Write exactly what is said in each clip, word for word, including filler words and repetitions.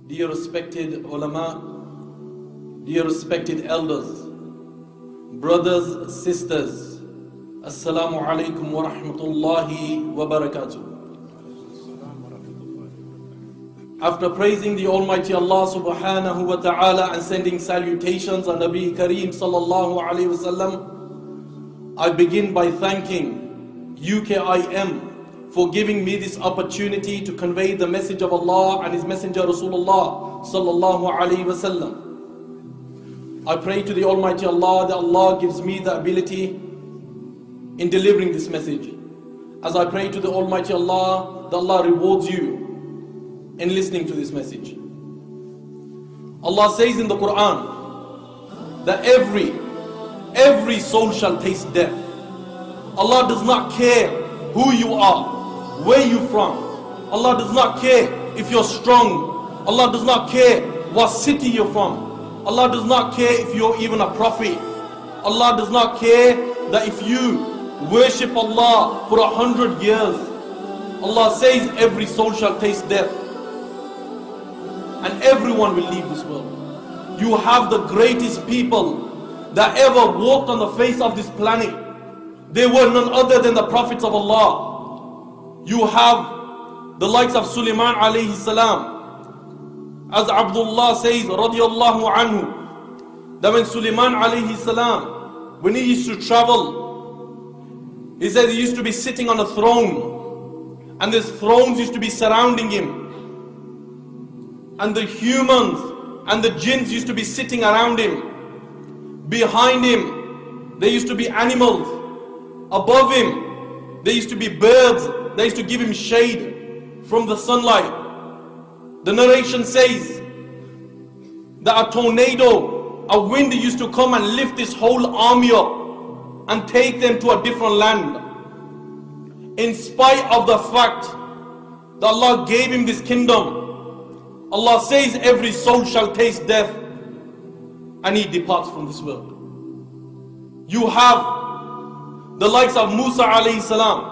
Dear respected ulama, dear respected elders, brothers, sisters, Assalamu alaikum wa rahmatullahi wa barakatuh. After praising the Almighty Allah subhanahu wa ta'ala and sending salutations on Nabi Kareem sallallahu alayhi wa sallam, I begin by thanking U K I M for giving me this opportunity to convey the message of Allah and His Messenger Rasulullah sallallahu alayhi wa sallam. I pray to the Almighty Allah that Allah gives me the ability in delivering this message. As I pray to the Almighty Allah that Allah rewards you in listening to this message. Allah says in the Quran that every, every soul shall taste death. Allah does not care who you are, where you from. Allah does not care if you're strong. Allah does not care what city you're from. Allah does not care if you're even a prophet. Allah does not care that if you worship Allah for a hundred years. Allah says every soul shall taste death. And everyone will leave this world. You have the greatest people that ever walked on the face of this planet. They were none other than the prophets of Allah. You have the likes of Sulaiman alayhi salam. As Abdullah says radiyallahu anhu, that when Sulaiman alayhi salam, when he used to travel, he said he used to be sitting on a throne, and these thrones used to be surrounding him. And the humans and the jinns used to be sitting around him. Behind him, there used to be animals. Above him, there used to be birds. They used to give him shade from the sunlight. The narration says that a tornado, a wind used to come and lift this whole army up and take them to a different land. In spite of the fact that Allah gave him this kingdom, Allah says every soul shall taste death and he departs from this world. You have the likes of Musa alayhi salam.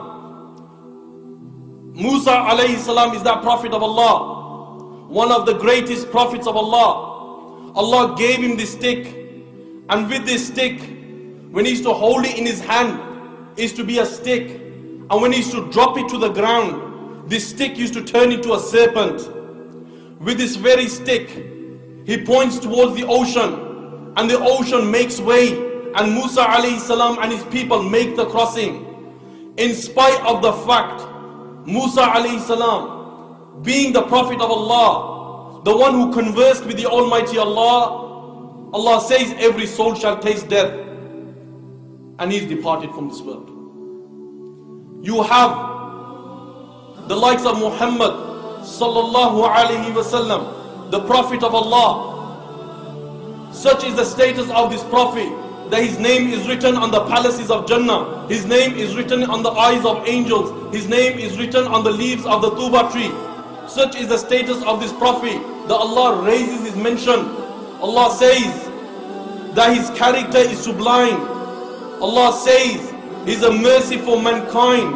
Musa alayhi salam is that prophet of Allah, one of the greatest prophets of Allah. Allah gave him this stick, and with this stick, when he used to hold it in his hand, it used to be a stick, and when he used to drop it to the ground, this stick used to turn into a serpent. With this very stick, he points towards the ocean, and the ocean makes way, and Musa alayhi salam and his people make the crossing. In spite of the fact, Musa alayhi salam, being the prophet of Allah, the one who conversed with the Almighty Allah, Allah says every soul shall taste death, and he's departed from this world. You have the likes of Muhammad sallallahu alayhi wasallam, the prophet of Allah. Such is the status of this prophet that his name is written on the palaces of Jannah. His name is written on the eyes of angels. His name is written on the leaves of the tuba tree. Such is the status of this prophet that Allah raises his mention. Allah says that his character is sublime. Allah says he's a mercy for mankind.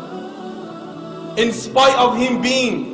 In spite of him being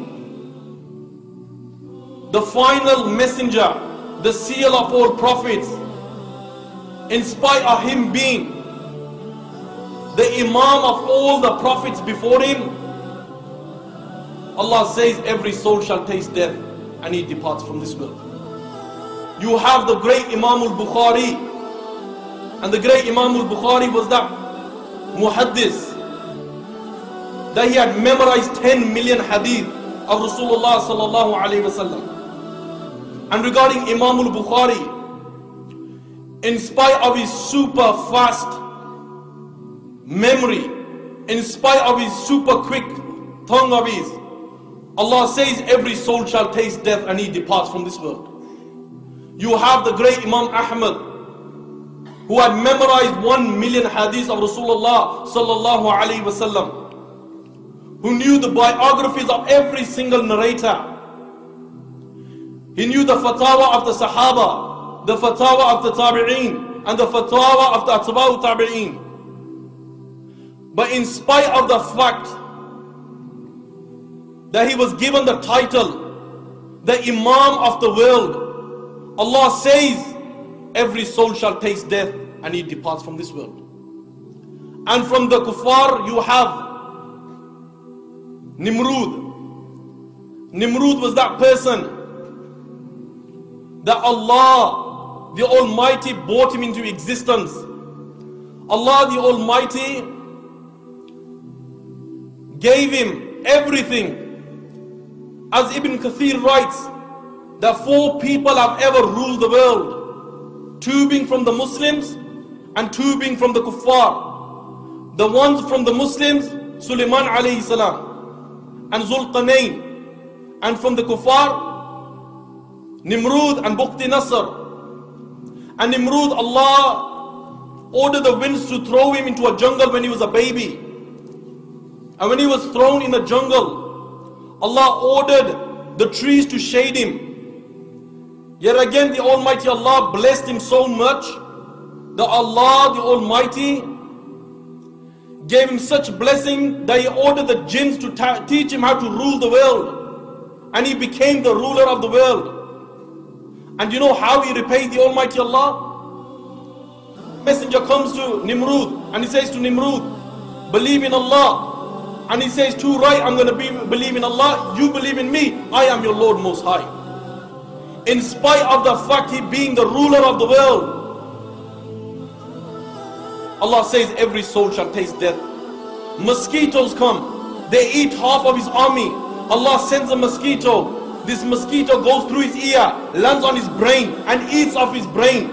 the final messenger, the seal of all prophets, in spite of him being the imam of all the prophets before him, Allah says every soul shall taste death and he departs from this world. You have the great Imam al-Bukhari, and the great Imam al-Bukhari was that muhaddis that he had memorized ten million hadith of Rasulullah sallallahu alayhi wa sallam. And regarding Imam al-Bukhari, in spite of his super fast memory, in spite of his super quick tongue of his, Allah says every soul shall taste death and he departs from this world. You have the great Imam Ahmad, who had memorized one million hadiths of Rasulullah sallallahu alayhi wa sallam, who knew the biographies of every single narrator. He knew the fatwa of the Sahaba, the fatwa of the Tabi'een, and the fatwa of the Atba'u Tabi'een. But in spite of the fact that he was given the title the Imam of the world, Allah says, every soul shall taste death and he departs from this world. And from the kuffar you have Nimrud. Nimrud was that person that Allah the Almighty brought him into existence. Allah the Almighty gave him everything. As Ibn Kathir writes, that four people have ever ruled the world, two being from the Muslims and two being from the kuffar. The ones from the Muslims, Sulaiman alayhi salam and Zulqarnain, and from the kuffar, Nimrud and Bukhti Nasr. And Nimrud, Allah ordered the winds to throw him into a jungle when he was a baby. And when he was thrown in the jungle, Allah ordered the trees to shade him. Yet again the Almighty Allah blessed him so much that Allah the Almighty gave him such blessing that he ordered the jinns to teach him how to rule the world. And he became the ruler of the world. And you know how he repaid the Almighty Allah? Messenger comes to Nimrud and he says to Nimrud, believe in Allah. And he says, too right, I'm going to be, believe in Allah. You believe in me, I am your Lord Most High. In spite of the fact he being the ruler of the world, Allah says every soul shall taste death. Mosquitoes come, they eat half of his army. Allah sends a mosquito. This mosquito goes through his ear, lands on his brain and eats off his brain.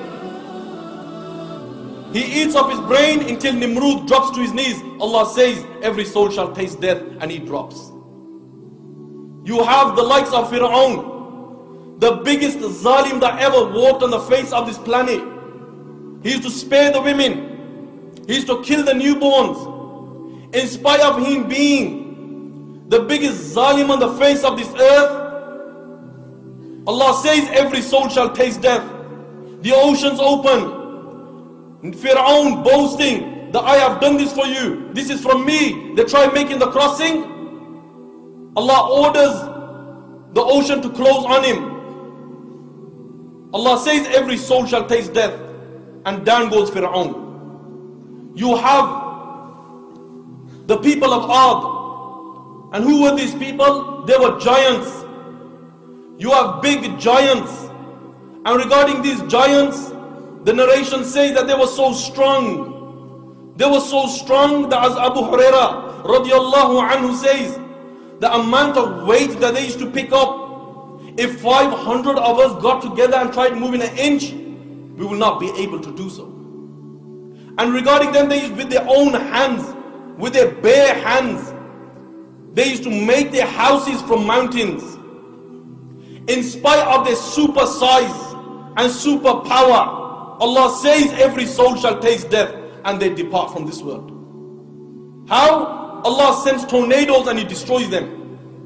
He eats off his brain until Nimrud drops to his knees. Allah says every soul shall taste death and he drops. You have the likes of Fir'aun, the biggest zalim that ever walked on the face of this planet. He used to spare the women. He used to kill the newborns. In spite of him being the biggest zalim on the face of this earth, Allah says every soul shall taste death. The oceans open. Fir'aun boasting that I have done this for you. This is from me. They try making the crossing. Allah orders the ocean to close on him. Allah says every soul shall taste death. And down goes Fir'aun. You have the people of Ad. And who were these people? They were giants. You have big giants. And regarding these giants, the narration says that they were so strong. They were so strong that as Abu Huraira radiallahu anhu says, the amount of weight that they used to pick up, if five hundred of us got together and tried moving an inch, we will not be able to do so. And regarding them, they used with their own hands, with their bare hands, they used to make their houses from mountains. In spite of their super size and super power, Allah says every soul shall taste death and they depart from this world. How? Allah sends tornadoes and He destroys them.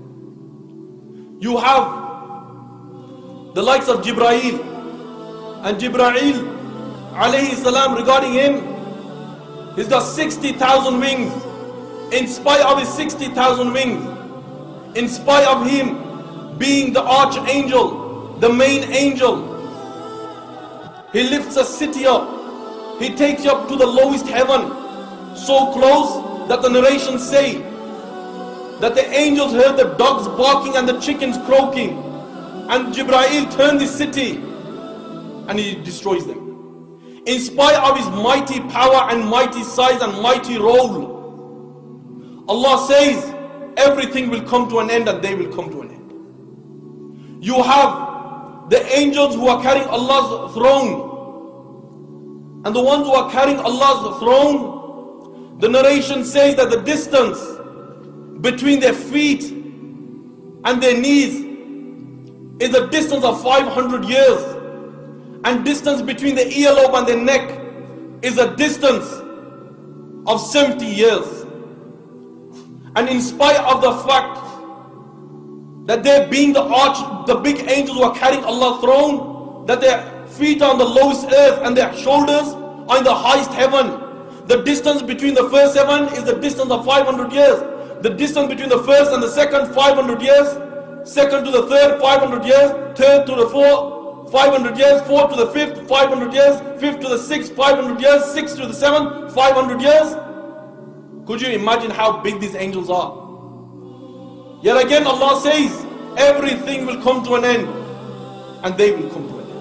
You have the likes of Jibreel, and Jibreel alayhi salam, regarding him, he's got sixty thousand wings. In spite of his sixty thousand wings, in spite of him being the archangel, the main angel, he lifts a city up. He takes you up to the lowest heaven, so close that the narrations say that the angels heard the dogs barking and the chickens croaking, and Jibreel turned the city and he destroys them. In spite of his mighty power and mighty size and mighty role, Allah says everything will come to an end and they will come to an end. You have the angels who are carrying Allah's throne. And the ones who are carrying Allah's throne, the narration says that the distance between their feet and their knees is a distance of five hundred years. And distance between the earlobe and the neck is a distance of seventy years. And in spite of the fact that they being the arch, the big angels who are carrying Allah's throne, that their feet are on the lowest earth and their shoulders are in the highest heaven. The distance between the first heaven is the distance of five hundred years. The distance between the first and the second, five hundred years. second to the third, five hundred years, third to the fourth, five hundred years, fourth to the fifth, five hundred years, fifth to the sixth, five hundred years, sixth to the seventh, five hundred years. Could you imagine how big these angels are? Yet again Allah says, everything will come to an end, and they will come to an end.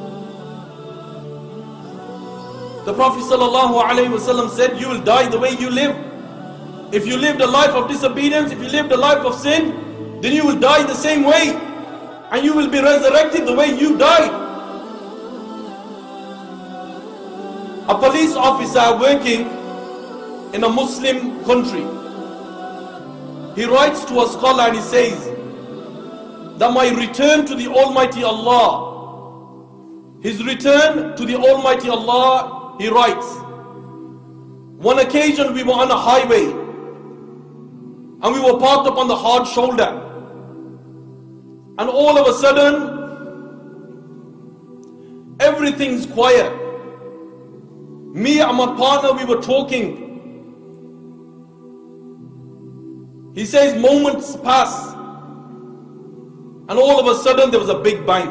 The Prophet ﷺ said, you will die the way you live. If you lived a life of disobedience, if you lived a life of sin, then you will die the same way, and you will be resurrected the way you died. A police officer working in a Muslim country, he writes to a scholar and he says that my return to the Almighty Allah, his return to the Almighty Allah, he writes, one occasion we were on a highway and we were parked up on the hard shoulder, and all of a sudden everything's quiet. Me and my partner, we were talking. He says moments pass, and all of a sudden there was a big bang.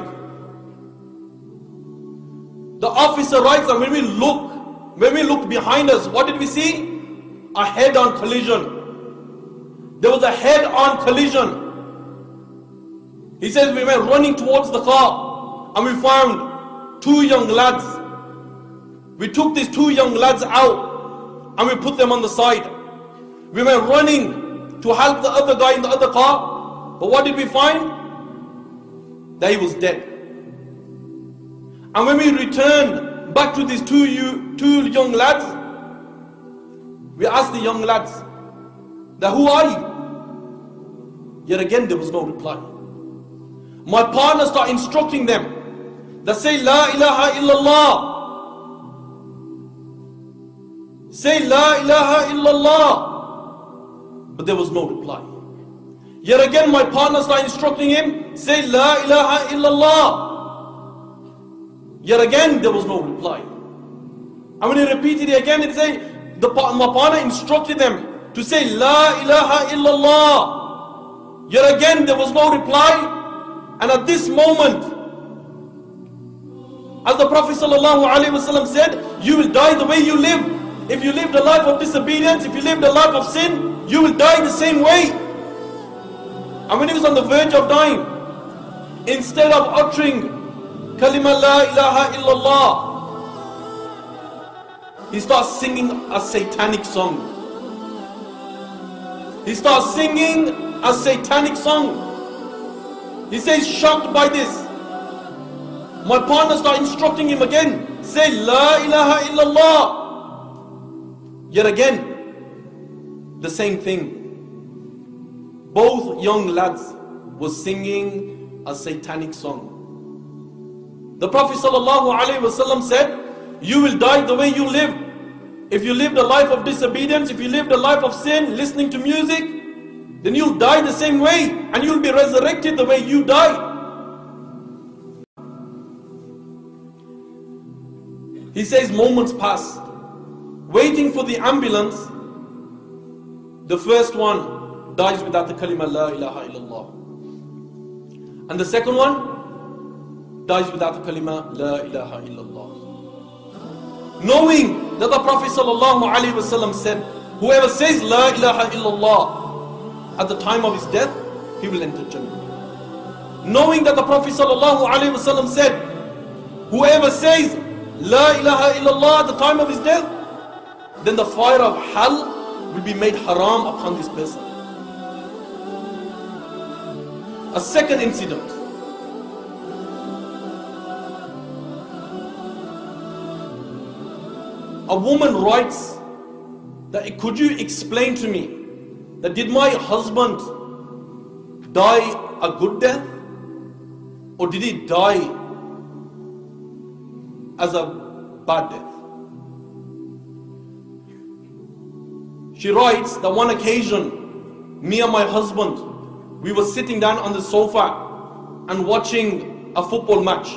The officer writes that when we look, when we looked behind us, what did we see? A head-on collision. There was a head-on collision. He says we went running towards the car and we found two young lads. We took these two young lads out and we put them on the side. We went running to help the other guy in the other car, but what did we find? That he was dead. And when we returned back to these two, you, two young lads, we asked the young lads, that who are you? Yet again there was no reply. My partner started instructing them that say La ilaha illallah. Say La ilaha illallah. But there was no reply. Yet again my partner started instructing him, say La ilaha illallah. Yet again there was no reply. And when he repeated it again, it said, the, my partner instructed them to say La ilaha illallah. Yet again there was no reply. And at this moment, as the Prophet ﷺ said, you will die the way you live. If you lived a life of disobedience, if you lived a life of sin, you will die the same way. And when he was on the verge of dying, instead of uttering kalima la ilaha illallah, he starts singing a satanic song. He starts singing a satanic song. He says, shocked by this, my partner started instructing him again, say La ilaha illallah. Yet again, the same thing. Both young lads were singing a satanic song. The Prophet ﷺ said, you will die the way you live. If you lived a life of disobedience, if you lived a life of sin, listening to music, then you'll die the same way, and you'll be resurrected the way you died. He says moments passed, waiting for the ambulance. The first one dies without the kalima la ilaha illallah, and the second one dies without the kalima la ilaha illallah. Knowing that the Prophet ﷺ said, whoever says la ilaha illallah at the time of his death, he will enter Jannah. Knowing that the Prophet ﷺ said, whoever says La ilaha illallah at the time of his death, then the fire of hell will be made haram upon this person. A second incident. A woman writes that, could you explain to me that did my husband die a good death, or did he die as a bad death? She writes that one occasion, me and my husband, we were sitting down on the sofa and watching a football match.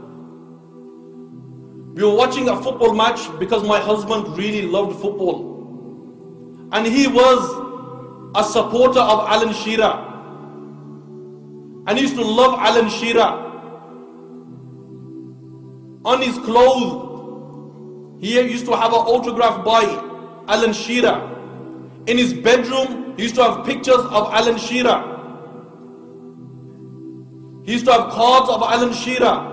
We were watching a football match because my husband really loved football, and he was a supporter of Alan Shearer. and he used to love Alan Shearer. On his clothes, he used to have an autograph by Alan Shearer. In his bedroom, he used to have pictures of Alan Shearer. He used to have cards of Alan Shearer.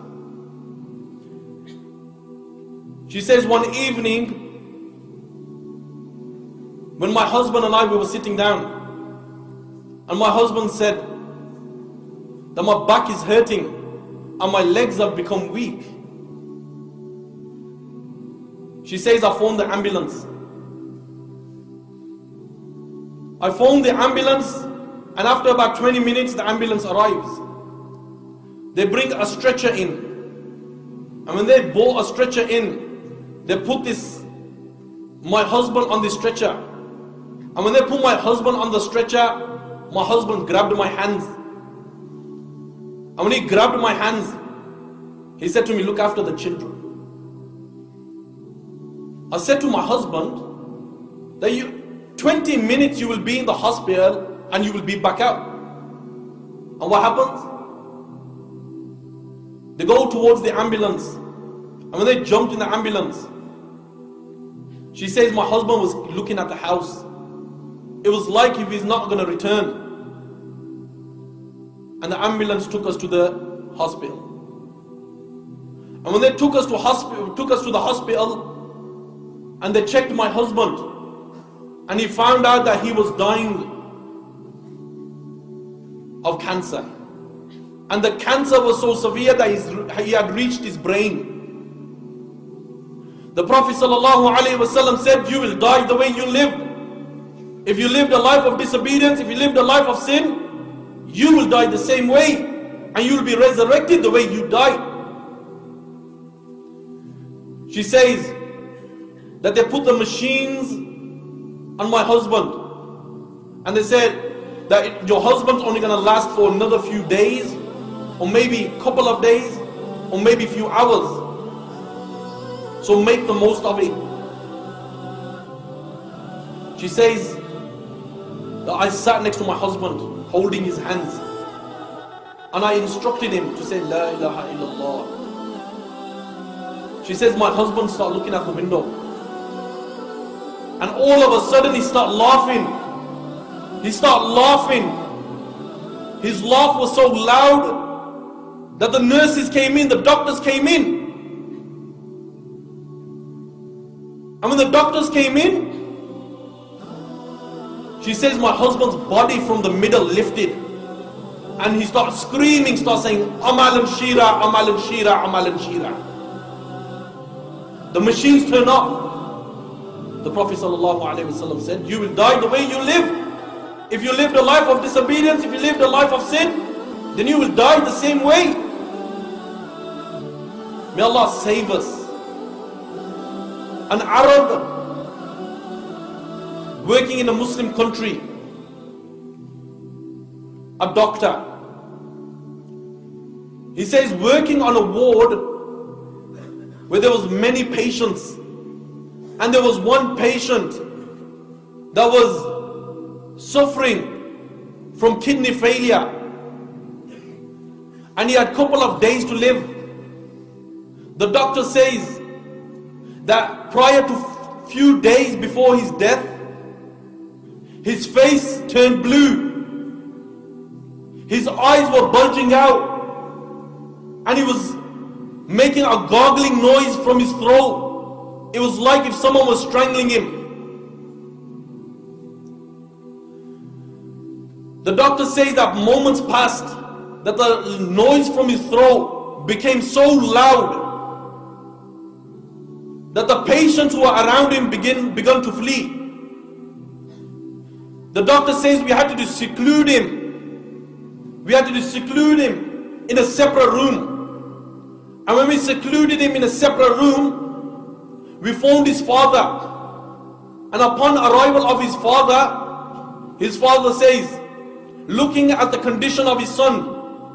She says one evening, when my husband and I we were sitting down, and my husband said that my back is hurting and my legs have become weak. She says, I phoned the ambulance. I phoned the ambulance, and after about twenty minutes the ambulance arrives. They bring a stretcher in, and when they brought a stretcher in, they put this my husband on the stretcher. And when they put my husband on the stretcher, my husband grabbed my hands. And when he grabbed my hands, he said to me, look after the children. I said to my husband that you twenty minutes you will be in the hospital and you will be back out. And what happens? They go towards the ambulance, and when they jumped in the ambulance, she says my husband was looking at the house. It was like if he's not going to return. And the ambulance took us to the hospital. And when they took us to hospital, took us to the hospital, and they checked my husband, and he found out that he was dying of cancer. And the cancer was so severe that he's, he had reached his brain. The Prophet ﷺ said, you will die the way you lived. If you lived a life of disobedience, if you lived a life of sin, you will die the same way, and you will be resurrected the way you died. She says that they put the machines on my husband, and they said that your husband's only going to last for another few days, or maybe a couple of days, or maybe a few hours. So make the most of it. She says that I sat next to my husband, holding his hands, and I instructed him to say La ilaha illallah. She says my husband started looking at the window, and all of a sudden he started laughing. He started laughing. His laugh was so loud that the nurses came in, the doctors came in. And when the doctors came in, she says my husband's body from the middle lifted, and he starts screaming, starts saying, Amal and Shira, Amal and Shira, Amal and Shira. The machines turn off. The Prophet ﷺ said, you will die the way you live. If you lived a life of disobedience, if you lived a life of sin, then you will die the same way. May Allah save us. An Arab working in a Muslim country, a doctor, he says working on a ward where there was many patients, and there was one patient that was suffering from kidney failure, and he had a couple of days to live. The doctor says that prior to few days before his death, his face turned blue, his eyes were bulging out, and he was making a gargling noise from his throat. It was like if someone was strangling him. The doctor says that moments passed, that the noise from his throat became so loud that the patients who were around him begin, began to flee. The doctor says we had to seclude him. We had to seclude him in a separate room. And when we secluded him in a separate room, we found his father. And upon arrival of his father, his father says, looking at the condition of his son,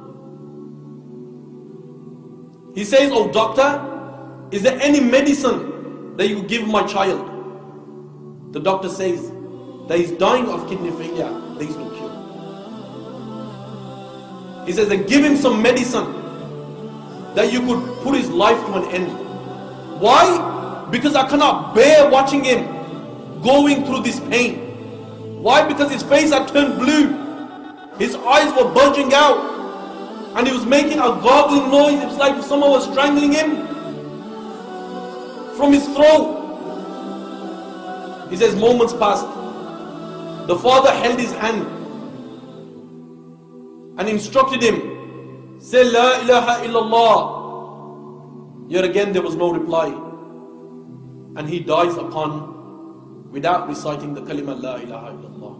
he says, oh doctor, is there any medicine that you give my child? The doctor says that he's dying of kidney failure, there is no cure. He says, then give him some medicine that you could put his life to an end. Why? Because I cannot bear watching him going through this pain. Why? Because his face had turned blue. His eyes were bulging out. And he was making a gargling noise. It was like if someone was strangling him from his throat. He says, moments passed. The father held his hand and instructed him, say La ilaha illallah. Yet again there was no reply. And he dies upon, without reciting the kalima La ilaha illallah.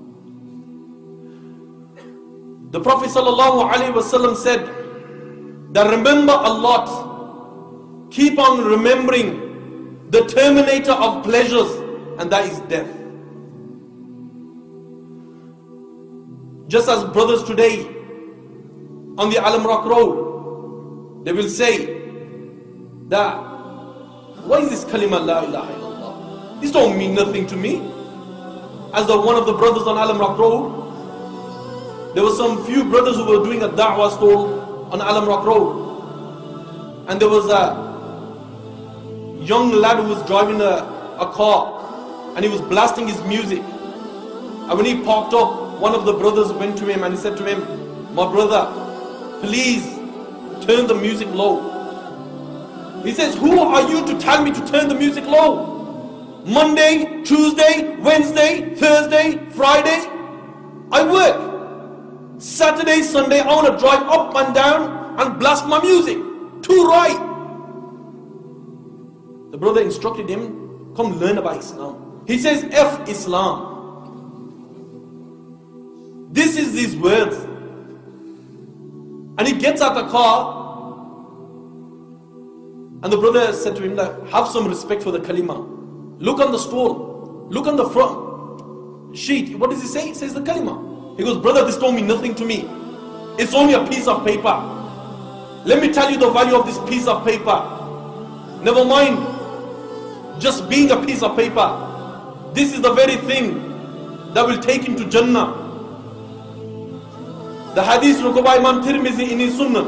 The Prophet sallallahu alaihi wasallam said that remember a lot. Keep on remembering the terminator of pleasures, and that is death. Just as brothers today on the Alam Rock Road, they will say that, what is this kalima La ilaha illallah? This don't mean nothing to me. As the one of the brothers on Alam Rock Road, there were some few brothers who were doing a da'wah stall on Alam Rock Road. And there was a young lad who was driving a, a car and he was blasting his music. And when he parked up, one of the brothers went to him and he said to him, my brother, please turn the music low. He says, who are you to tell me to turn the music low? Monday, Tuesday, Wednesday, Thursday, Friday, I work. Saturday, Sunday, I want to drive up and down and blast my music. Too right. The brother instructed him, come learn about Islam. He says, F Islam. This is these words. And he gets out the car. And the brother said to him, that, have some respect for the kalima. Look on the stall. Look on the front sheet. What does he say? He says the kalima. He goes, brother, this don't mean nothing to me. It's only a piece of paper. Let me tell you the value of this piece of paper. Never mind just being a piece of paper. This is the very thing that will take him to Jannah. The hadith recorded by Imam Tirmizi in his Sunnah.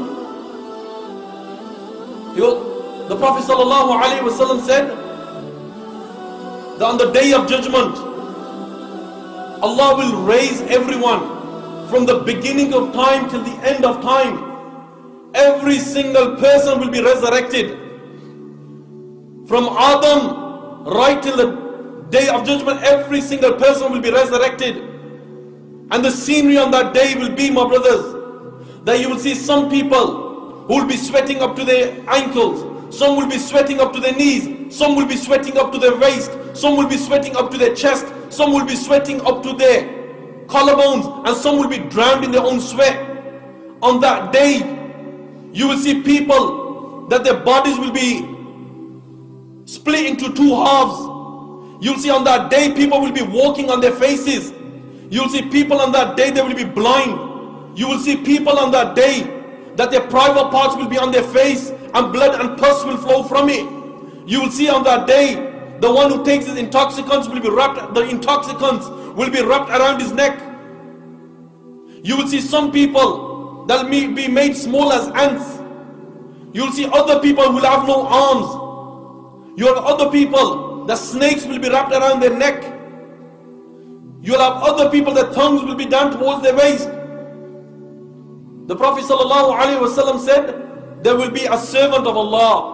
He goes, the Prophet sallallahu alaihi wasallam said that on the day of judgment, Allah will raise everyone from the beginning of time till the end of time. Every single person will be resurrected. From Adam right till the day of judgment, every single person will be resurrected. And the scenery on that day will be, my brothers, that you will see some people who will be sweating up to their ankles, some will be sweating up to their knees, some will be sweating up to their waist, some will be sweating up to their chest, some will be sweating up to their collarbones, and some will be drowned in their own sweat. On that day, you will see people that their bodies will be split into two halves. You'll see on that day people will be walking on their faces. You'll see people on that day they will be blind. You will see people on that day that their private parts will be on their face and blood and pus will flow from it. You will see on that day the one who takes his intoxicants will be wrapped, the intoxicants will be wrapped around his neck. You will see some people that will be made small as ants. You will see other people who will have no arms. You have other people, the snakes will be wrapped around their neck. You will have other people, their tongues will be down towards their waist. The Prophet ﷺ said, there will be a servant of Allah.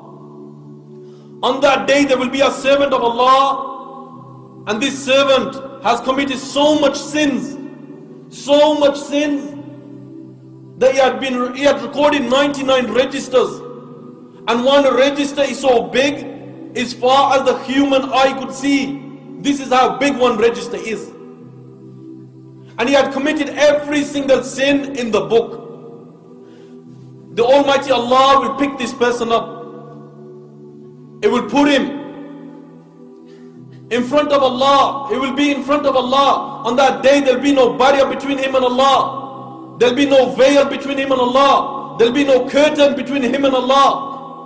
On that day there will be a servant of Allah, and this servant has committed so much sins, so much sins, that he had been he had recorded ninety-nine registers, and one register is so big as far as the human eye could see. This is how big one register is. And he had committed every single sin in the book. The Almighty Allah will pick this person up. It will put him in front of Allah. He will be in front of Allah. On that day there will be no barrier between him and Allah. There will be no veil between him and Allah. There will be no curtain between him and Allah.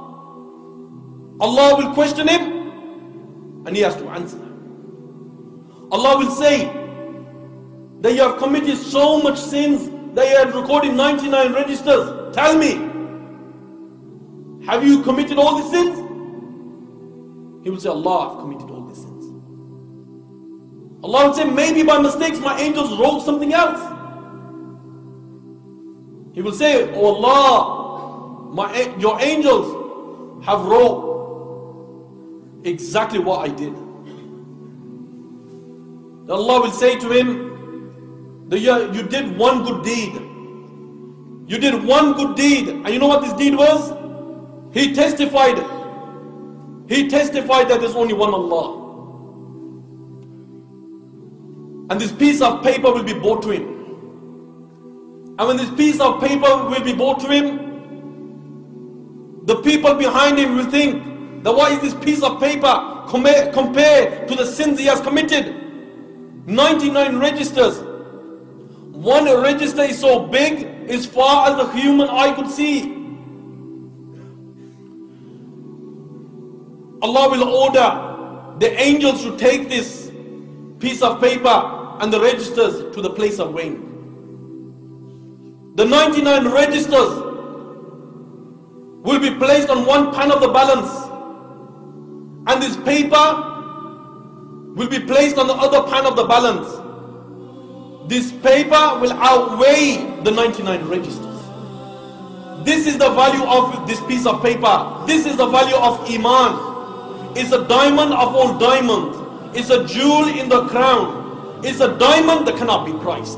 Allah will question him and he has to answer. Allah will say that you have committed so much sins that you had recorded ninety-nine registers. Tell me, have you committed all these sins? He will say, Allah, I've committed all these sins. Allah will say, maybe by mistakes my angels wrote something else. He will say, oh Allah, my, your angels have wrote exactly what I did. Allah will say to him, that you did one good deed. You did one good deed. And you know what this deed was? He testified. He testified that there's only one Allah. And this piece of paper will be brought to him. And when this piece of paper will be brought to him, the people behind him will think that what is this piece of paper compared to the sins he has committed? ninety-nine registers. One register is so big as far as the human eye could see. Allah will order the angels to take this piece of paper and the registers to the place of weighing. The ninety-nine registers will be placed on one pan of the balance, and this paper will be placed on the other pan of the balance. This paper will outweigh the ninety-nine registers. This is the value of this piece of paper. This is the value of Iman. It's a diamond of all diamonds. It's a jewel in the crown. It's a diamond that cannot be priced.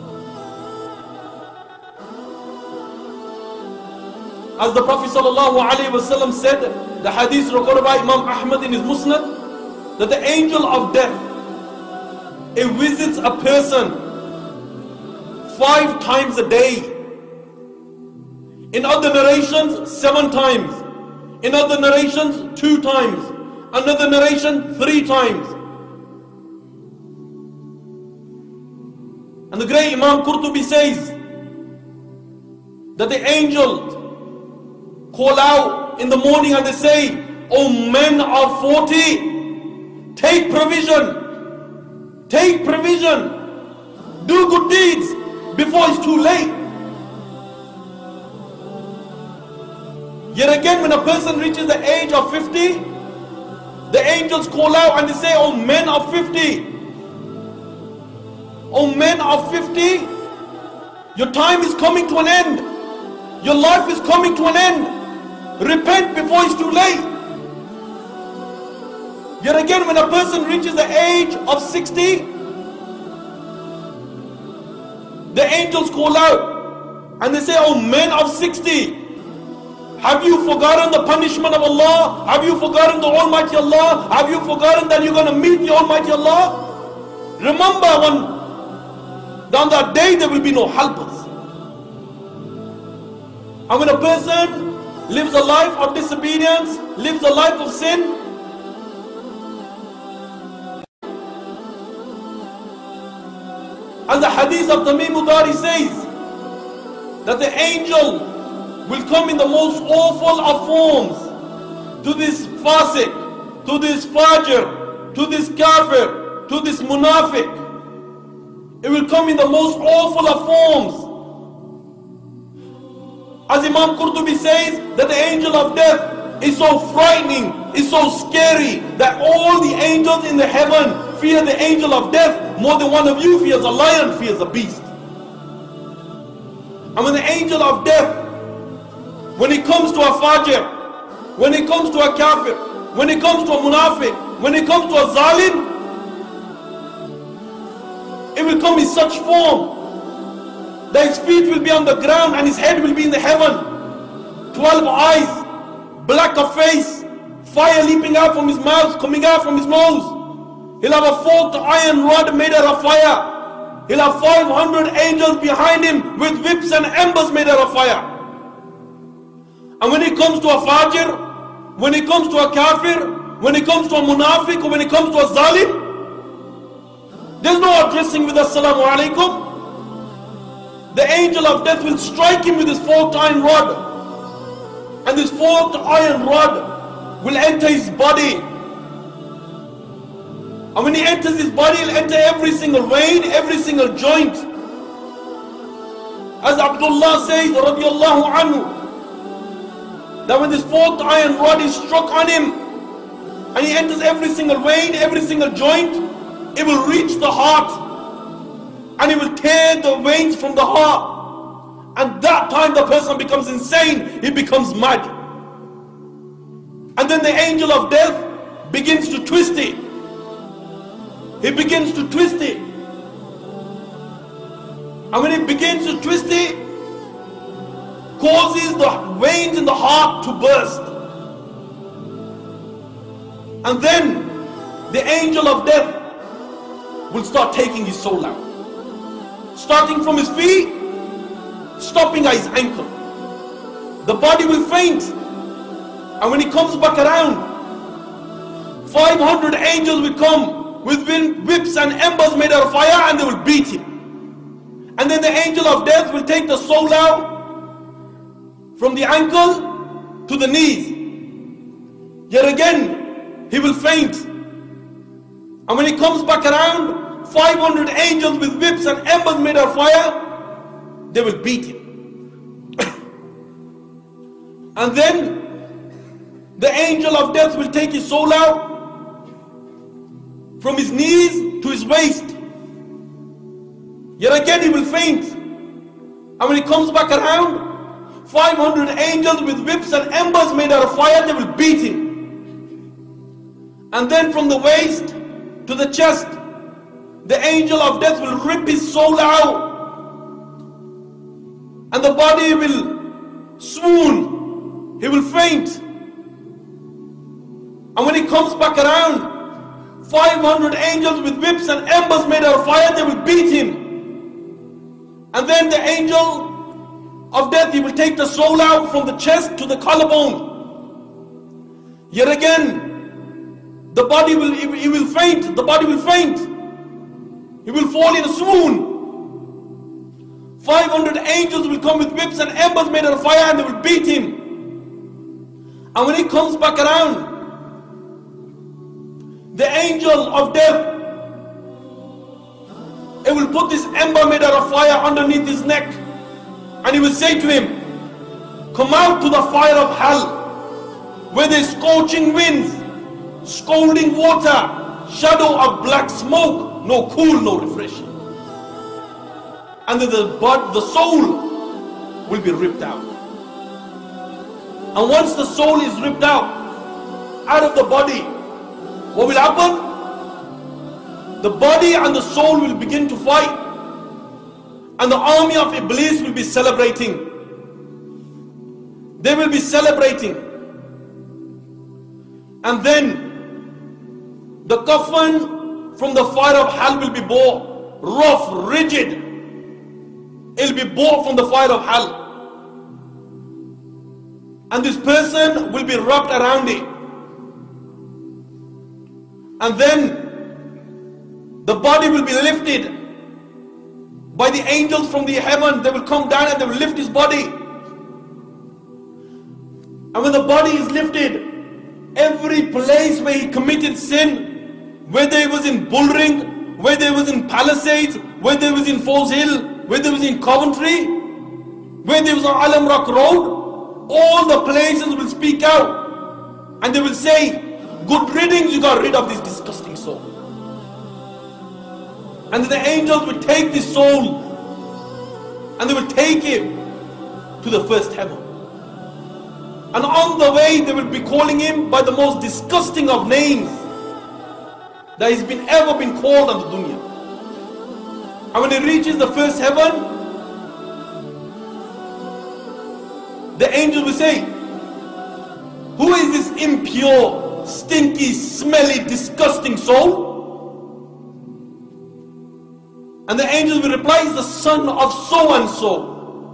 As the Prophet ﷺ said, the hadith recorded by Imam Ahmad in his Musnad, that the angel of death, it visits a person five times a day. In other narrations, seven times. In other narrations, two times. Another narration, three times. And the great Imam Qurtubi says that the angels call out in the morning and they say, O men of forty, take provision, take provision, do good deeds before it's too late. Yet again, when a person reaches the age of fifty, the angels call out and they say, O men of fifty, O men of fifty, your time is coming to an end. Your life is coming to an end. Repent before it's too late. Yet again, when a person reaches the age of sixty, the angels call out and they say, O men of sixty, have you forgotten the punishment of Allah? Have you forgotten the Almighty Allah? Have you forgotten that you're going to meet the Almighty Allah? Remember, when on that day there will be no helpers. And when a person lives a life of disobedience, lives a life of sin, as the hadith of Tamim Dari says, that the angel will come in the most awful of forms to this fasik, to this fajr, to this kafir, to this munafiq. It will come in the most awful of forms. As Imam Qurtubi says, that the angel of death is so frightening, is so scary, that all the angels in the heaven fear the angel of death more than one of you fears a lion, fears a beast. And when the angel of death, when it comes to a fajr, when it comes to a kafir, when it comes to a munafiq, when it comes to a zalim, it will come in such form that his feet will be on the ground and his head will be in the heaven. Twelve eyes, black of face, fire leaping out from his mouth, coming out from his nose. He'll have a forked iron rod made out of fire. He'll have five hundred angels behind him with whips and embers made out of fire. And when it comes to a fajr, when it comes to a kafir, when it comes to a munafiq, or when it comes to a zalim, there's no addressing with assalamu alaikum. The angel of death will strike him with his forked iron rod. And this forked iron rod will enter his body. And when he enters his body, he'll enter every single vein, every single joint. As Abdullah says, radiallahu anhu, that when this fourth iron rod is struck on him, and he enters every single vein, every single joint, it will reach the heart, and it will tear the veins from the heart. And that time the person becomes insane, he becomes mad. And then the angel of death begins to twist it. He begins to twist it. And when he begins to twist it, causes the veins in the heart to burst. And then the angel of death will start taking his soul out. Starting from his feet, stopping at his ankle. The body will faint. And when he comes back around, five hundred angels will come with whips and embers made out of fire, and they will beat him. And then the angel of death will take the soul out from the ankle to the knees. Yet again, he will faint. And when he comes back around, five hundred angels with whips and embers made of fire, they will beat him. And then the angel of death will take his soul out from his knees to his waist. Yet again he will faint. And when he comes back around, five hundred angels with whips and embers made out of fire, they will beat him. And then from the waist to the chest, the angel of death will rip his soul out. And the body will swoon. He will faint. And when he comes back around, five hundred angels with whips and embers made out of fire, they will beat him. And then the angel of death, he will take the soul out from the chest to the collarbone. Yet again, the body will, he will faint, the body will faint. He will fall in a swoon. five hundred angels will come with whips and embers made out of fire, and they will beat him. And when he comes back around, the angel of death, it will put this ember made out of fire underneath his neck, and he will say to him, come out to the fire of hell, where there is scorching winds, scalding water, shadow of black smoke, no cool, no refreshing. And then the, but the soul will be ripped out. And once the soul is ripped out, out of the body, what will happen? The body and the soul will begin to fight, and the army of Iblis will be celebrating. They will be celebrating. And then the coffin from the fire of hell will be bought, rough, rigid. It will be bought from the fire of hell. And this person will be wrapped around it. And then the body will be lifted by the angels from the heaven. They will come down and they will lift his body. And when the body is lifted, every place where he committed sin, whether it was in Bullring, whether it was in Palisades, whether it was in Falls Hill, whether it was in Coventry, whether it was on Alam Rock Road, all the places will speak out, and they will say, good riddance, you got rid of this disgusting soul. And the angels will take this soul, and they will take it to the first heaven. And on the way, they will be calling him by the most disgusting of names that has been ever been called on the dunya. And when he reaches the first heaven, the angel will say, who is this impure, stinky, smelly, disgusting soul? And the angel will reply, is the son of so and so.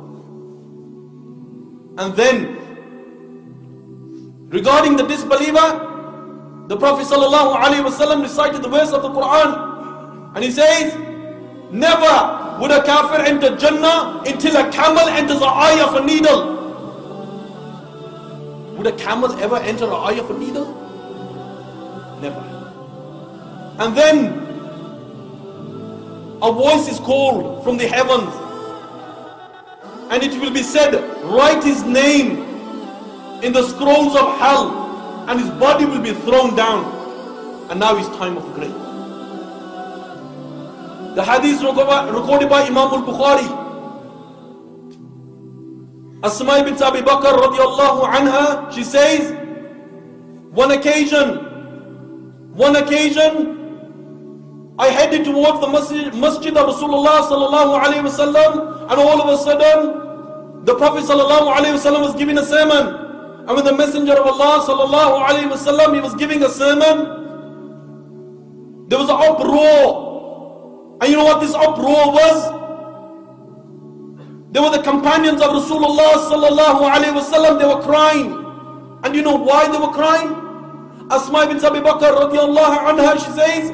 And then, regarding the disbeliever, the Prophet ﷺ recited the verse of the Quran, and he says, never would a kafir enter Jannah until a camel enters the eye of a needle. Would a camel ever enter the eye of a needle? Never. And then a voice is called from the heavens, and it will be said, write his name in the scrolls of hell, and his body will be thrown down, and now is time of the grave. The hadith recorded by Imam al-Bukhari. Asma bint Abi Bakr radiallahu anha, she says, one occasion, one occasion, I headed towards the masjid, masjid of Rasulullah sallallahu alayhi wa sallam, and all of a sudden, the Prophet sallallahu alayhi wa sallam was giving a sermon. And when the Messenger of Allah sallallahu alayhi wa sallam, he was giving a sermon, there was an uproar. And you know what this uproar was? There were the companions of Rasulullah sallallahu alayhi wa sallam, they were crying. And you know why they were crying? Asma bint Abi Bakr radiallahu anha, she says,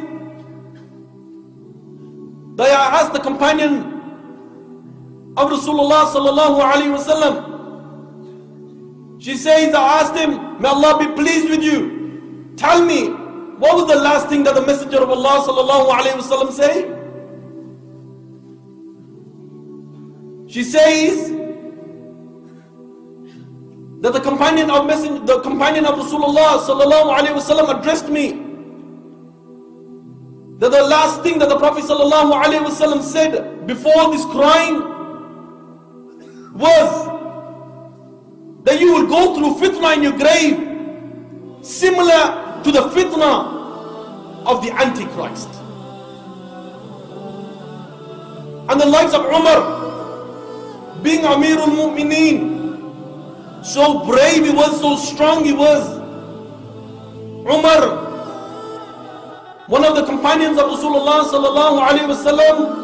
that I asked the companion of Rasulullah sallallahu alayhi wa sallam, she says, I asked him, may Allah be pleased with you, tell me, what was the last thing that the Messenger of Allah sallallahu alayhi wa sallam say? She says that the companion of Messenger, the companion of Rasulullah sallallahu alayhi wa sallam addressed me, that the last thing that the Prophet sallallahu alayhi wa sallam said before this crying was that you will go through fitna in your grave similar to the fitna of the Antichrist. And the lives of Umar, being Amirul Mu'mineen, so brave he was, so strong he was. Umar, one of the companions of Rasulullah sallallahu alayhi wa sallam,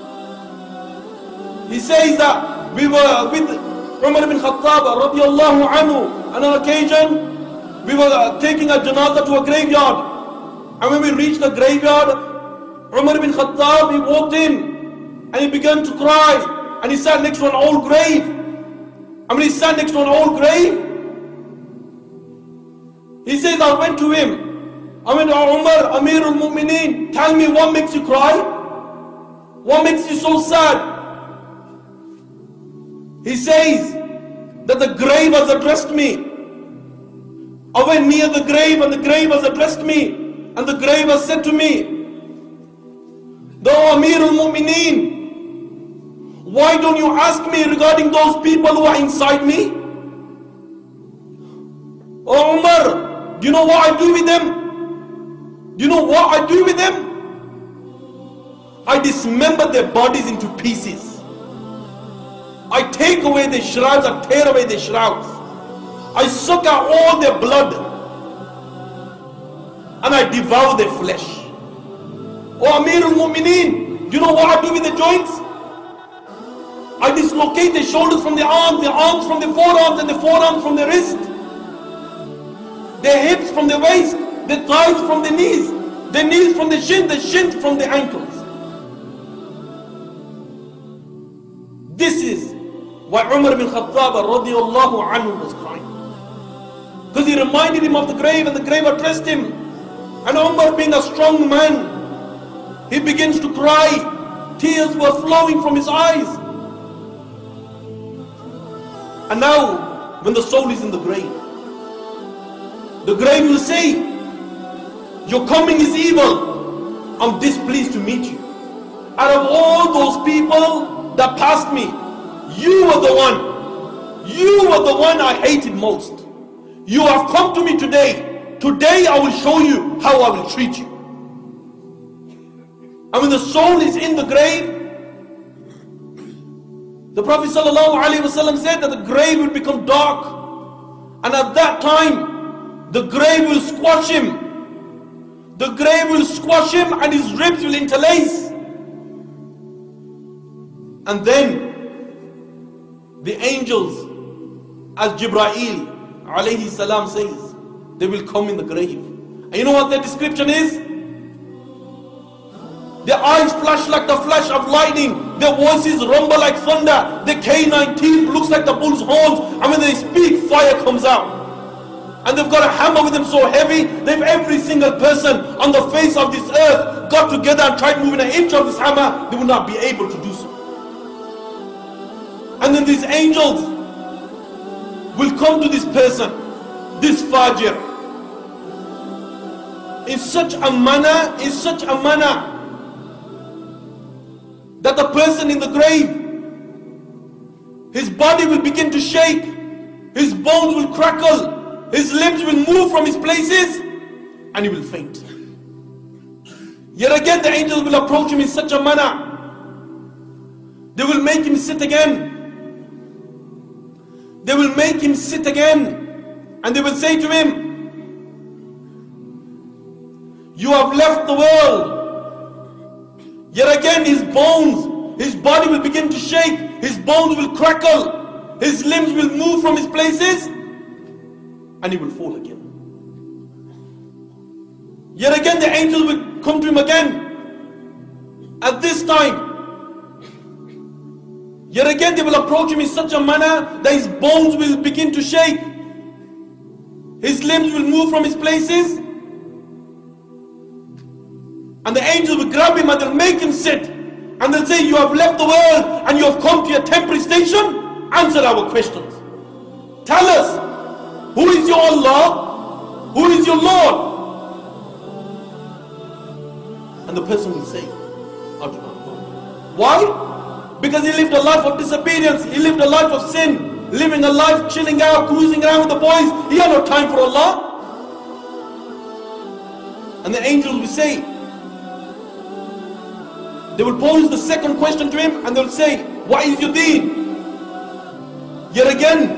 he says that we were with Umar ibn Khattab radiallahu anhu on an occasion. We were taking a janazah to a graveyard, and when we reached the graveyard, Umar ibn Khattab, he walked in and he began to cry, and he sat next to an old grave. And when he sat next to an old grave, he says, I went to him, I went to Umar, Amirul Mu'mineen, tell me what makes you cry? What makes you so sad? He says that the grave has addressed me. I went near the grave and the grave has addressed me, and the grave has said to me, though Amirul Mu'mineen, why don't you ask me regarding those people who are inside me? Oh Umar, do you know what I do with them? Do you know what I do with them? I dismember their bodies into pieces. I take away their shrouds, I tear away their shrouds. I suck out all their blood, and I devour their flesh. Oh Amirul Mu'mineen, do you know what I do with the joints? I dislocate the shoulders from the arms, the arms from the forearms, and the forearms from the wrist, the hips from the waist, the thighs from the knees, the knees from the shin, the shins from the ankles. This is why Umar bin Khattab radiallahu anhu was crying, because he reminded him of the grave, and the grave addressed him. And Umar, being a strong man, he begins to cry. Tears were flowing from his eyes. And now, when the soul is in the grave, the grave will say, your coming is evil, I'm displeased to meet you. Out of all those people that passed me, you were the one, you were the one I hated most. You have come to me today. Today I will show you how I will treat you. And when the soul is in the grave, the Prophet ﷺ said that the grave will become dark, and at that time the grave will squash him. The grave will squash him and his ribs will interlace. And then the angels, as Jibreel alayhi salam says, they will come in the grave. And you know what their description is? Their eyes flash like the flash of lightning. Their voices rumble like thunder. The canine teeth looks like the bull's horns. And when they speak, fire comes out. And they've got a hammer with them so heavy, they've every single person on the face of this earth got together and tried moving an inch of this hammer, they would not be able to do so. And then these angels will come to this person, this fajir, in such a manner, in such a manner that the person in the grave, his body will begin to shake, his bones will crackle, his limbs will move from his places, and he will faint. Yet again the angels will approach him in such a manner. They will make him sit again. They will make him sit again, and they will say to him, you have left the world. Yet again his bones, his body will begin to shake, his bones will crackle, his limbs will move from his places, and he will fall again. Yet again the angels will come to him again. At this time, yet again they will approach him in such a manner that his bones will begin to shake, his limbs will move from his places, and the angels will grab him and they'll make him sit, and they'll say, you have left the world and you have come to your temporary station. Answer our questions. Tell us, who is your Allah? Who is your Lord? And the person will say, I do not know. Why? Because he lived a life of disobedience. He lived a life of sin. Living a life chilling out, cruising around with the boys. He had no time for Allah. And the angels will say, they will pose the second question to him and they will say, what is your deen? Yet again,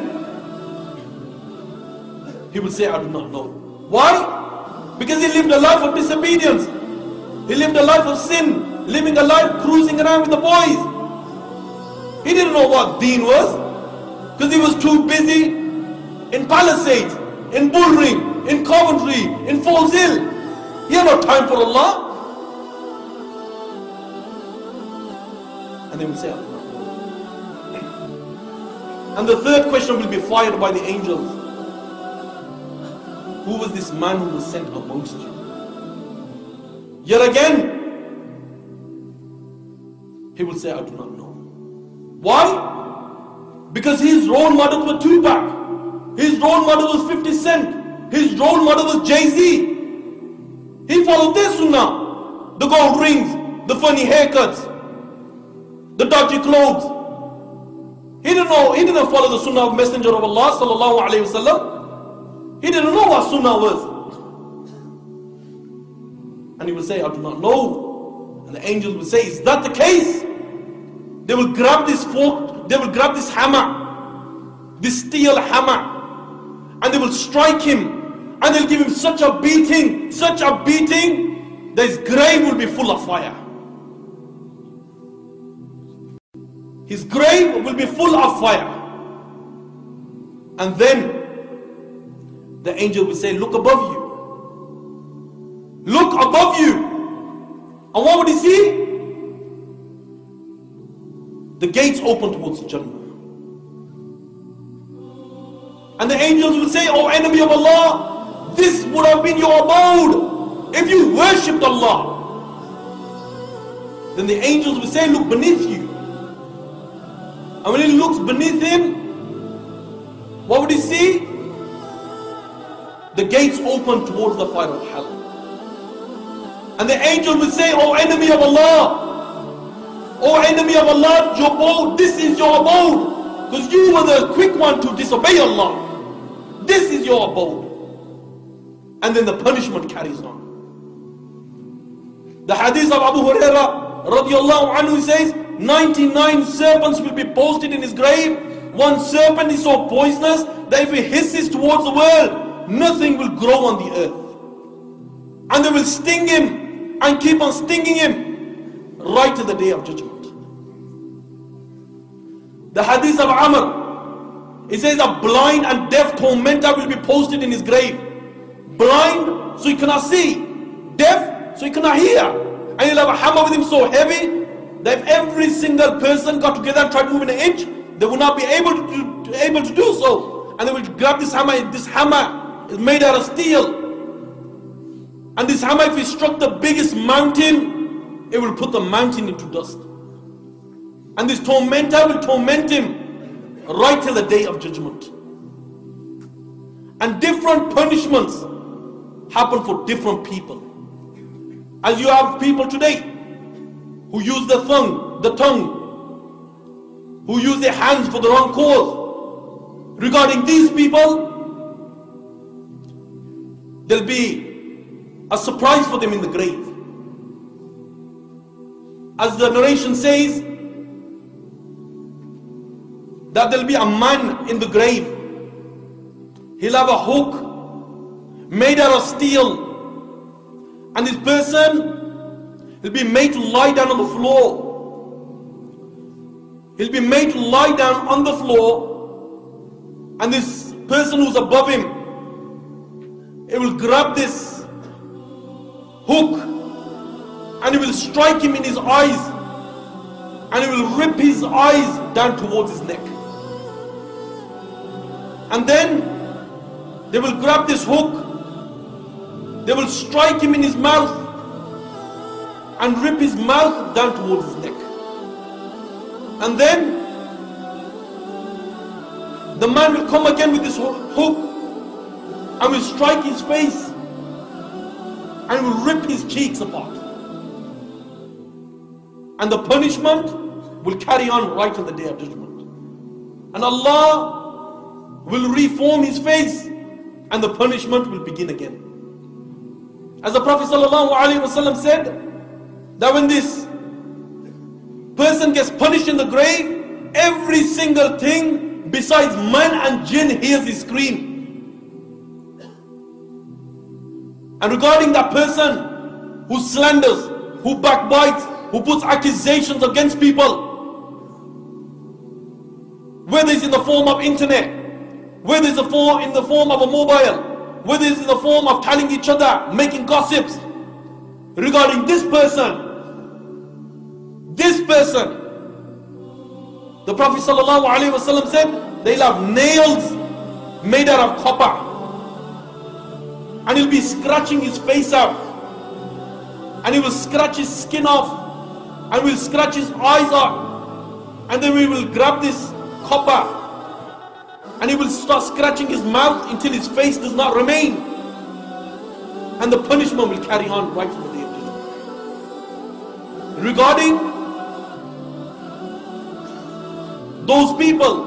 he will say, I do not know. Why? Because he lived a life of disobedience. He lived a life of sin, living a life cruising around with the boys. He didn't know what deen was, because he was too busy in Palisades, in Bullring, in Coventry, in Falls Hill. He had no time for Allah. And they will say, and the third question will be fired by the angels. Who was this man who was sent amongst you? Yet again, he will say, I do not know. Why? Because his role models were Tupac. His role model was fifty cent. His role model was Jay-Z. He followed their sunnah. The gold rings, the funny haircuts, the dodgy clothes. He didn't know, he didn't follow the sunnah of Messenger of Allah sallallahu alayhi wasallam. He didn't know what sunnah was. And he will say, I do not know. And the angels will say, is that the case? They will grab this fork, they will grab this hammer, this steel hammer, and they will strike him, and they'll give him such a beating, such a beating, that his grave will be full of fire. His grave will be full of fire. And then the angel will say, look above you. Look above you. And what would he see? The gates open towards Jannah. And the angels will say, oh enemy of Allah, this would have been your abode if you worshipped Allah. Then the angels will say, look beneath you. And when he looks beneath him, what would he see? The gates open towards the fire of hell. And the angel will say, oh enemy of Allah, oh enemy of Allah, your abode, this is your abode. Because you were the quick one to disobey Allah. This is your abode. And then the punishment carries on. The hadith of Abu Hurairah radiallahu anhu says, ninety-nine serpents will be posted in his grave. One serpent is so poisonous that if it hisses towards the world, nothing will grow on the earth. And they will sting him and keep on stinging him right to the day of judgment. The hadith of Amr, it says a blind and deaf tormentor will be posted in his grave. Blind so he cannot see, deaf so he cannot hear, and he'll have a hammer with him so heavy that if every single person got together and tried moving an inch, they would not be able to do, able to do so. And they would grab this hammer. This hammer is made out of steel, and this hammer, if it struck the biggest mountain, it will put the mountain into dust. And this tormentor will torment him right till the day of judgment. And different punishments happen for different people. As you have people today who use the tongue, the tongue, who use their hands for the wrong cause. Regarding these people, there'll be a surprise for them in the grave. As the narration says, that there'll be a man in the grave. He'll have a hook made out of steel, and this person will be made to lie down on the floor. He'll be made to lie down on the floor, and this person who's above him, he will grab this hook and he will strike him in his eyes, and he will rip his eyes down towards his neck. And then they will grab this hook, they will strike him in his mouth and rip his mouth down towards his neck. And then the man will come again with this hook and will strike his face and will rip his cheeks apart. And the punishment will carry on right till the day of judgment. And Allah will reform his face and the punishment will begin again. As the Prophet ﷺ said, that when this person gets punished in the grave, every single thing besides man and jinn hears his scream. And regarding that person who slanders, who backbites, who puts accusations against people, whether it's in the form of internet, whether it's in the form of a mobile, whether it's in the form of telling each other, making gossips, regarding this person, this person, the Prophet ﷺ said, they'll have nails made out of copper, and he'll be scratching his face out, and he will scratch his skin off, and will scratch his eyes out, and then we will grab this copper and he will start scratching his mouth until his face does not remain, and the punishment will carry on right from the day of judgment. Regarding those people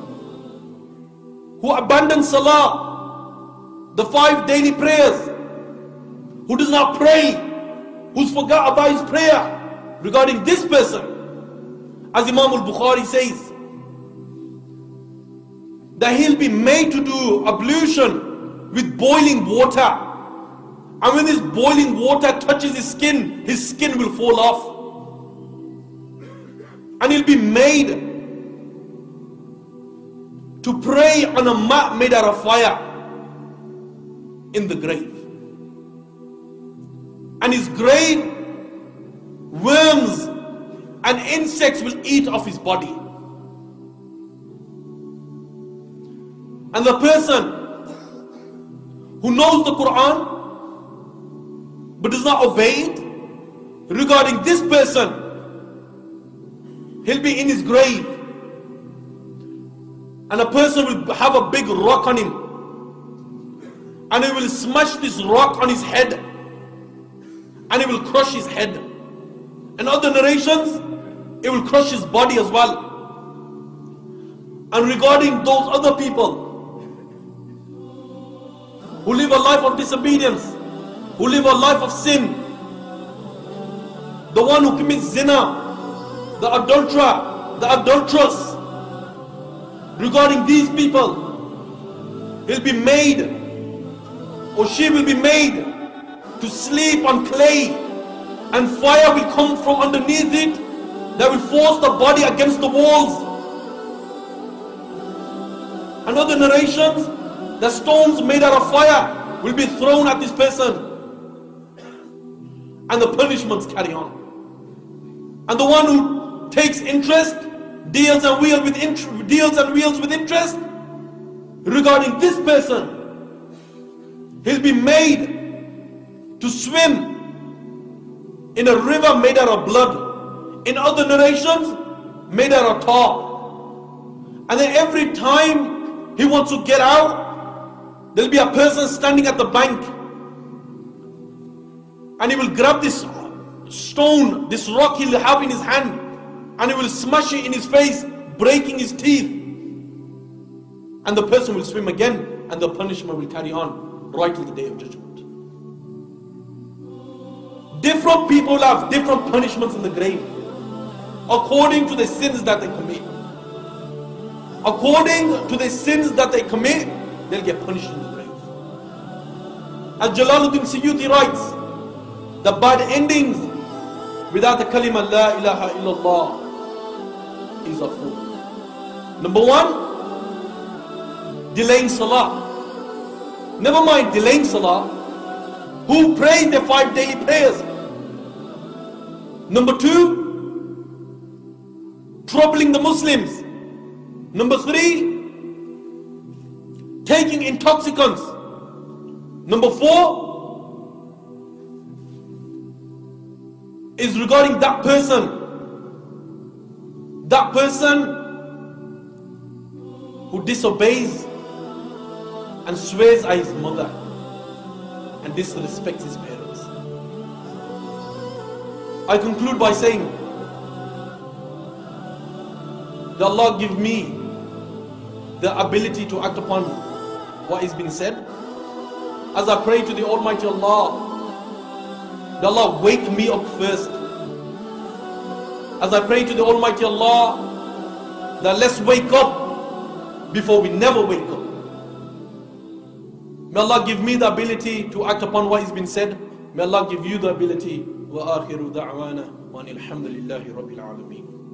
who abandon salah, the five daily prayers, who does not pray, who's forgot about his prayer, regarding this person, as Imam al-Bukhari says, that he'll be made to do ablution with boiling water, and when this boiling water touches his skin, his skin will fall off, and he'll be made to pray on a mat made out of fire in the grave, and his grave, worms and insects will eat off his body. And the person who knows the Quran but does not obey it, regarding this person, he'll be in his grave, and a person will have a big rock on him, and he will smash this rock on his head, and it will crush his head. In other narrations, it will crush his body as well. And regarding those other people who live a life of disobedience, who live a life of sin, the one who commits zina, the adulterer, the adulteress, regarding these people, he'll be made, or she will be made to sleep on clay, and fire will come from underneath it that will force the body against the walls. And other narrations, the stones made out of fire will be thrown at this person, and the punishments carry on. And the one who takes interest, deals and wheels with interest, deals and wheels with interest, regarding this person, he'll be made to swim in a river made out of blood. In other narrations, made out of tar. And then every time he wants to get out, there'll be a person standing at the bank, and he will grab this stone, this rock he'll have in his hand, and he will smash it in his face, breaking his teeth. And the person will swim again, and the punishment will carry on right till the day of judgment. Different people have different punishments in the grave, according to the sins that they commit. According to the sins that they commit, they'll get punished in the grave. As Jalaluddin Suyuti writes, the bad endings without the kalima La ilaha illallah is a fool. Number one, delaying salah. Never mind delaying salah, who prays the five daily prayers. Number two, troubling the Muslims. Number three, taking intoxicants. Number four is regarding that person. That person who disobeys and swears at his mother and disrespects his parents. I conclude by saying that Allah give me the ability to act upon what is being said. As I pray to the Almighty Allah, that Allah wake me up first. As I pray to the Almighty Allah, that let's wake up before we never wake up. May Allah give me the ability to act upon what has been said. May Allah give you the ability. وآخر دعوانا وأن الحمد لله رب العالمين.